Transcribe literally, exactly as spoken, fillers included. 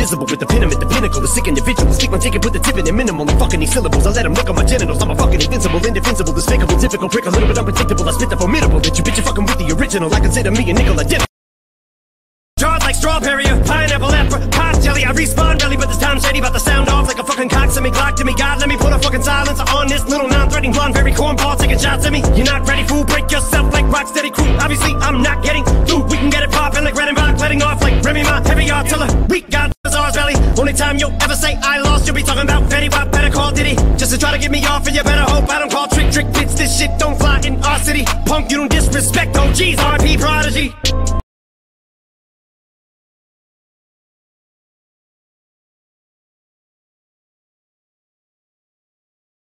invisible with the pen, I'm at the pinnacle. The sick individual, stick my ticket, put the tip in it minimal. And fucking these syllables, I let them look on my genitals. I'm a fucking invincible, indefensible, despicable, typical prick, a little bit unpredictable. I spit the formidable, that you bitch, you fucking with the original. I consider me a nickel identical. Jaws like strawberry, pineapple, apricot jelly. I respawn belly, but this time shady, about to sound off like a fucking cock. Send me Glock to me, God, let me put a fucking silencer on this little non-threatening blonde, very cornball, taking shots at me. You're not ready, fool, break yourself like Rocksteady crew. Obviously, I'm not getting through. We can get it poppin' like Redenbach, letting off like Remy Ma, heavy artillery. We got Ours Valley. Only time you'll ever say I lost, you'll be talking about Fetty Wap. Better call Diddy, just to try to get me off, and you better hope I don't call trick trick bits. This shit don't fly in our city. Punk, you don't disrespect O Gs. R I P Prodigy.